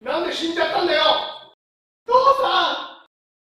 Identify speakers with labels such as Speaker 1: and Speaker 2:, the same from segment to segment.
Speaker 1: なんで死んじゃったんだよ父さん。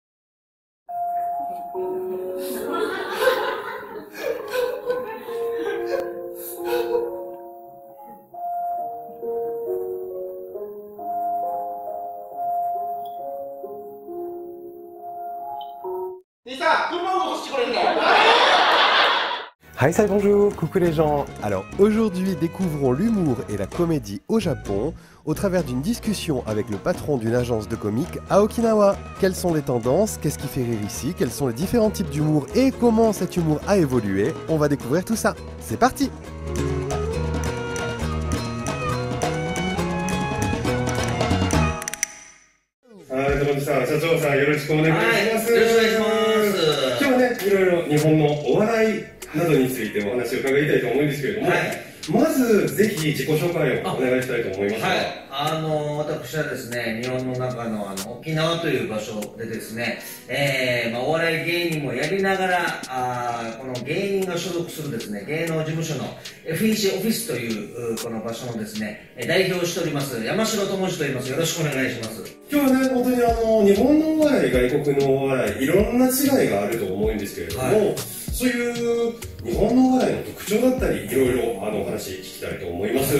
Speaker 1: 兄さん、車を押してくれんだよ。
Speaker 2: Hi, salut, bonjour, coucou les gens. Alors aujourd'hui, découvrons l'humour et la comédie au Japon au travers d'une discussion avec le patron d'une agence de comiques à Okinawa. Quelles sont les tendances? Qu'est-ce qui fait rire ici? Quels sont les différents types d'humour et comment cet humour a évolué? On va découvrir tout ça. C'est parti!
Speaker 3: Hi, さん、社長さん、よろしくお願いします。
Speaker 4: よろしくお願いします。
Speaker 3: 今日はね、いろいろ日本のお笑いなどについてお話を伺いたいと思うんですけれども、まずぜひ自己紹介をお願いしたいと思います。
Speaker 4: 私はですね、日本の中の沖縄という場所でですね、お笑い芸人もやりながら、この芸人が所属するですね、芸能事務所の FEC オフィスというこの場所のですね、代表をしております山城智司と言います。よろしくお願いします。
Speaker 3: 今日はね、本当に日本のお笑い、外国のお笑い、いろんな違いがあると思うんですけれども、そういう日本のお笑いの特徴だったり、いろいろお話聞きたいと思います。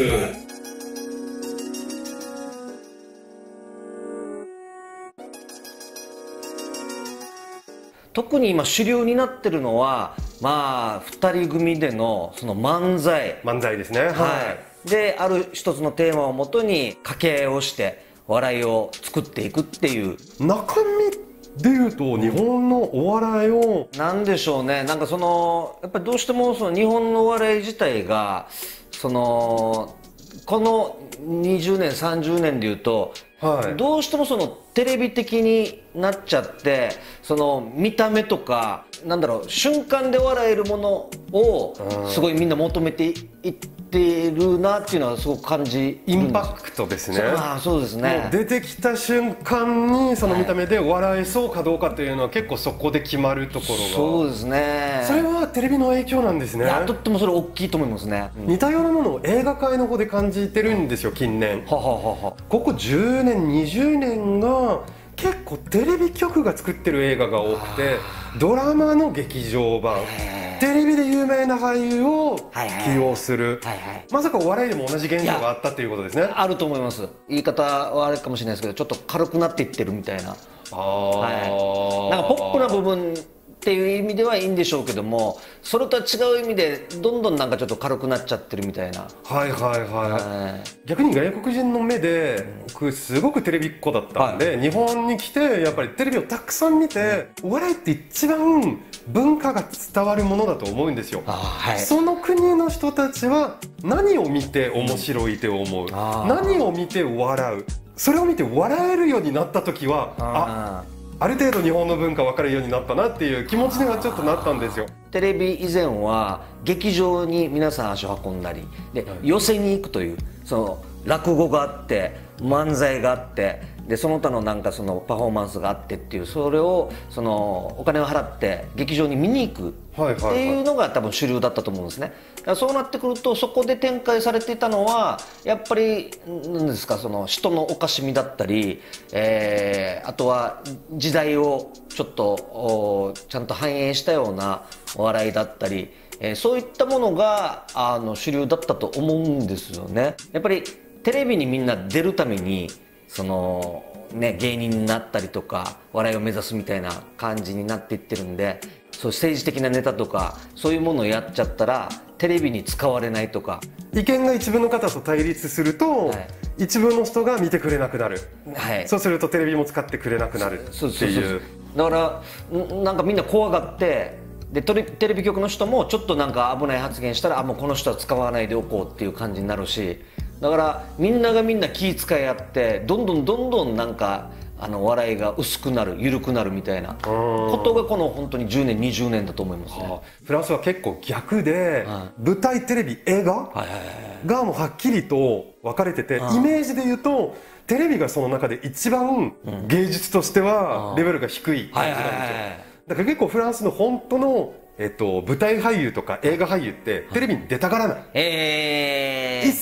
Speaker 4: 特に今主流になってるのは、2人組でのその漫才
Speaker 2: ですね。
Speaker 4: で、ある一つのテーマをもとに掛け合いをして笑いを作っていくっていう。
Speaker 2: 中身でいうと日本のお笑いを
Speaker 4: なんでしょうね、なんかやっぱりどうしてもその日本のお笑い自体がこの20年30年でいうと、どうしてもテレビ的になっちゃって、見た目とか瞬間で笑えるものをすごいみんな求めていってるなっていうのはすごく感じ
Speaker 2: インパクトですね。
Speaker 4: そうですね。
Speaker 2: 出てきた瞬間にその見た目で笑えそうかどうかというのは結構そこで決まるところが。
Speaker 4: そうですね。
Speaker 2: それはテレビの影響なんですね。
Speaker 4: とってもそれ大きいと思いますね。
Speaker 2: 似たようなものを映画界の方で感じてるんですよ、近年。ここ10年20年が結構テレビ局が作ってる映画が多くて、ドラマの劇場版、テレビで有名な俳優を起用する、まさかお笑いでも同じ現象があったということですね。
Speaker 4: あると思います。言い方はあれかもしれないですけど、ちょっと軽くなっていってるみたいな。なんかポップな部分っていう意味ではいいんでしょうけども、それとは違う意味でどんどんちょっと軽くなっちゃってるみたいな。
Speaker 2: 逆に外国人の目で僕すごくテレビっ子だったんで、日本に来てやっぱりテレビをたくさん見て、お笑いって一番文化が伝わるものだと思うんですよ。その国の人たちは何を見て面白いと思う、何を見て笑う、それを見て笑えるようになった時はある程度日本の文化分かるようになったなっていう気持ちにはちょっとなったんですよ。
Speaker 4: テレビ以前は劇場に皆さん足を運んだりで、寄せに行くという落語があって漫才があって、でその他のパフォーマンスがあってっていう、それをお金を払って劇場に見に行くっていうのが多分主流だったと思うんですね。だからそうなってくると、そこで展開されていたのはやっぱり何ですか、人のおかしみだったり、あとは時代をちょっとちゃんと反映したようなお笑いだったり、そういったものが主流だったと思うんですよね。やっぱりテレビにみんな出るために芸人になったりとか笑いを目指すみたいな感じになっていってるんで、そう政治的なネタとかそういうものをやっちゃったらテレビに使われないとか、
Speaker 2: 意見が一部の方と対立すると、一部の人が見てくれなくなる、そうするとテレビも使ってくれなくなるっていう。
Speaker 4: だからみんな怖がって、でテレビ局の人もちょっと危ない発言したら、もうこの人は使わないでおこうっていう感じになるし、だからみんながみんな気遣い合って、どんどん笑いが薄くなる、緩くなるみたいなことがこの本当に10年20年だと思いますね。
Speaker 2: フランスは結構逆で、舞台テレビ映画がもうはっきりと分かれてて、イメージで言うとテレビがその中で一番芸術としてはレベルが低い感じなんですよ。だから結構フランスの本当の舞台俳優とか映画俳優ってテレビに出たがらない。一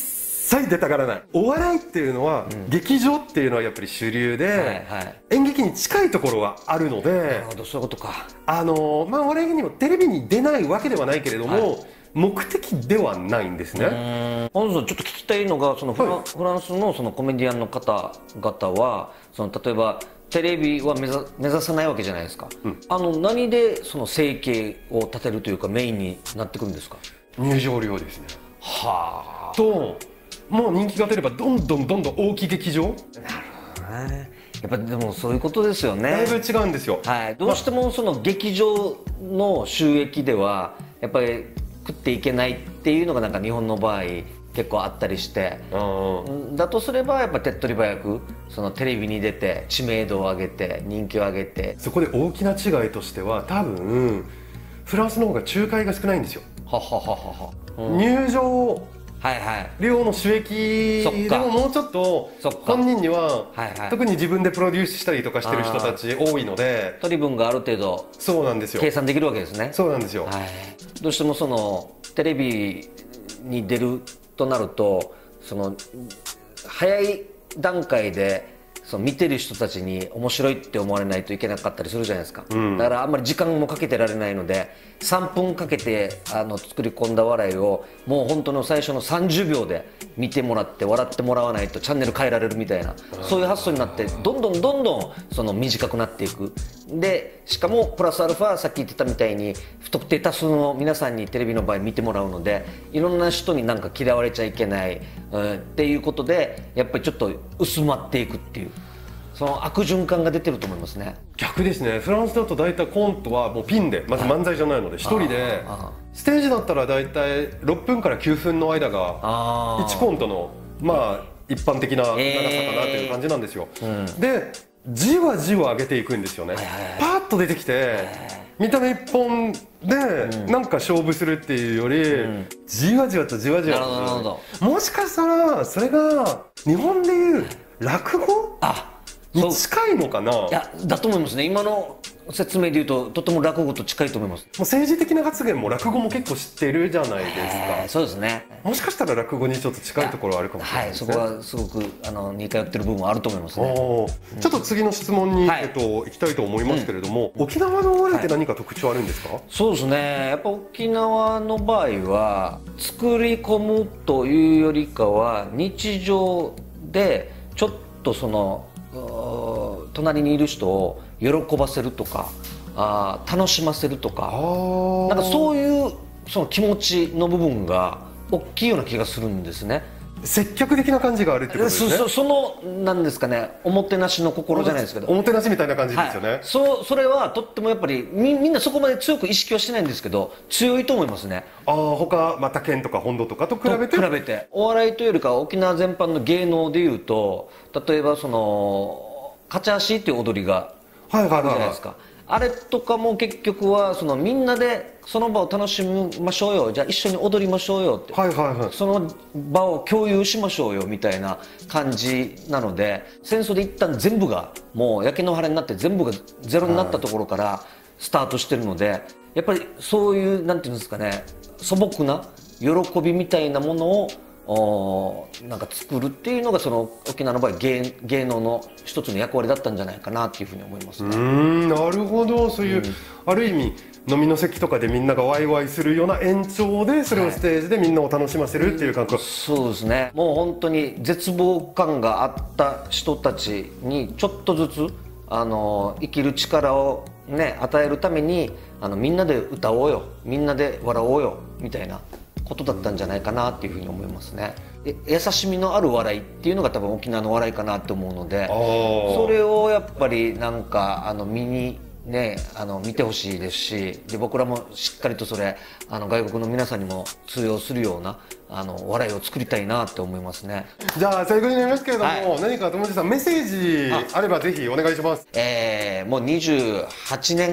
Speaker 2: 切出たがらない。お笑いっていうのは、劇場っていうのはやっぱり主流で、演劇に近いところがあるので、
Speaker 4: なるほど、そういうことか。
Speaker 2: お笑いにもテレビに出ないわけではないけれども、目的ではないんですね。
Speaker 4: 本さん、ちょっと聞きたいのが、そのフランスのそのコメディアンの方々は、その例えばテレビは目指さないわけじゃないですか。何でその生計を立てるというかメインになってくるんですか？
Speaker 2: 入場料ですね。
Speaker 4: はあ。
Speaker 2: と、もう人気が出ればどんどん大きい劇場。
Speaker 4: なるほどね。やっぱでもそういうことですよね。
Speaker 2: だいぶ違うんですよ。
Speaker 4: はい。どうしてもその劇場の収益ではやっぱり食っていけないっていうのがなんか日本の場合結構あったりして、だとすればやっぱ手っ取り早くそのテレビに出て知名度を上げて人気を上げて。
Speaker 2: そこで大きな違いとしては多分フランスの方が仲介が少ないんですよ。入場料の収益でももうちょっと本人には特に自分でプロデュースしたりとかしてる人たち多いので、
Speaker 4: 取り分がある程度
Speaker 2: そうなんですよ、
Speaker 4: 計算できるわけですね。
Speaker 2: そうなんですよ、
Speaker 4: どうしてもそのテレビに出るとなるとその早い段階でその見てる人たちに面白いって思われないといけなかったりするじゃないですか、だからあんまり時間もかけてられないので3分かけて作り込んだ笑いをもう本当の最初の30秒で見てもらって笑ってもらわないとチャンネル変えられるみたいな、そういう発想になってどんどんその短くなっていく。でしかもプラスアルファさっき言ってたみたいに不特定多数の皆さんにテレビの場合見てもらうのでいろんな人になんか嫌われちゃいけない、っていうことでやっぱりちょっと薄まっていくっていうその悪循環が出てると思いますね。
Speaker 2: 逆ですね。フランスだと大体コントはもうピンでまず漫才じゃないので1人でステージだったら大体6分から9分の間が1コントのまあ一般的な長さかなという感じなんですよ、でじわじわ上げていくんですよね、パーッと出てきて見た目一本でなんか勝負するっていうより、じわじわとじわじわと、もしかしたらそれが日本でいう落語に近いのかな。
Speaker 4: いやだと思いますね。今の説明で言うととても落語と近いと思います。もう
Speaker 2: 政治的な発言も落語も結構知ってるじゃないですか。
Speaker 4: そうですね。
Speaker 2: もしかしたら落語にちょっと近いところあるかもしれないですね。
Speaker 4: そこはすごく似通ってる部分はあると思いますね。
Speaker 2: ちょっと次の質問に、行きたいと思いますけれども、沖縄のお笑いって何か特徴あるんですか？
Speaker 4: そうですね。やっぱ沖縄の場合は作り込むというよりかは日常でちょっとその隣にいる人を喜ばせるとか楽しませるとかなんかそういうその気持ちの部分が大きいような気がするんですね。
Speaker 2: 積極的な感じがあるってことですね。
Speaker 4: そのなんですかね、おもてなしの心じゃないですけど、
Speaker 2: おもてなしみたいな感じですよね、
Speaker 4: それはとってもやっぱりみんなそこまで強く意識はしてないんですけど強いと思いますね。
Speaker 2: 他また県とか本土とかと比べて
Speaker 4: お笑いというよりかは沖縄全般の芸能でいうと例えばそのカチャーシーっていう踊りがあるじゃないですか、あれとかも結局はそのみんなでその場を楽しみましょうよ、じゃあ一緒に踊りましょうよって、その場を共有しましょうよみたいな感じなので、戦争で一旦全部がもう焼け野原になって全部がゼロになったところからスタートしてるので、やっぱりそういうなんていうんですかね、素朴な喜びみたいなものをなんか作るっていうのがその沖縄の場合芸能の一つの役割だったんじゃないかなっていうふうに思いますね。
Speaker 2: なるほど。そういう、ある意味飲みの席とかでみんながワイワイするような延長でそれをステージでみんなを楽しませるっていう感覚、
Speaker 4: そうですね。もう本当に絶望感があった人たちにちょっとずつ生きる力をね与えるためにみんなで歌おうよ、みんなで笑おうよみたいなことだったんじゃないかなっていうふうに思いますね。優しみのある笑いっていうのが多分沖縄の笑いかなって思うので、それをやっぱりなんか見てほしいですし、で僕らもしっかりとそれ外国の皆さんにも通用するような笑いを作りたいなって思いますね。
Speaker 2: じゃあ最後になりますけれども、何か友達さんメッセージあればぜひお願いします。
Speaker 4: もう28年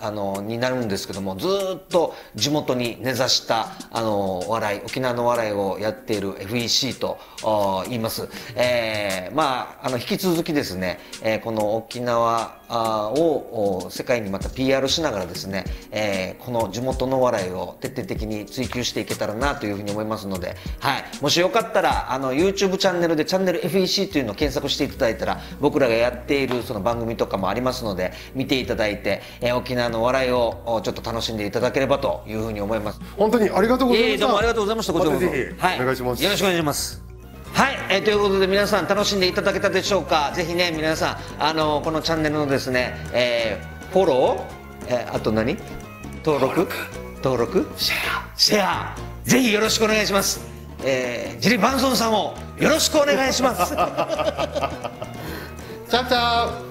Speaker 4: になるんですけども、ずーっと地元に根ざした笑い、沖縄の笑いをやっている FEC と言います。引き続きですね、この沖縄を世界にまた PR しながらですね、この地元の笑いを徹底的に追求していけたらなというふうに思いますので、はい、もしよかったらYouTube チャンネルでチャンネル FEC というのを検索していただいたら、僕らがやっているその番組とかもありますので、見ていただいて、沖縄の笑いをちょっと楽しんでいただければというふうに思います。
Speaker 2: 本当にありがとうございました。
Speaker 4: どうもありがとうございました。こちらこそ、
Speaker 2: またぜひお願いします。
Speaker 4: よろしくお願いします。はい、ということで皆さん楽しんでいただけたでしょうか。ぜひね、皆さんこのチャンネルのですね、フォロー、あと何、登録シェアぜひよろしくお願いします。ジリ・バンソンさんもよろしくお願いします。
Speaker 2: チャオチャオ。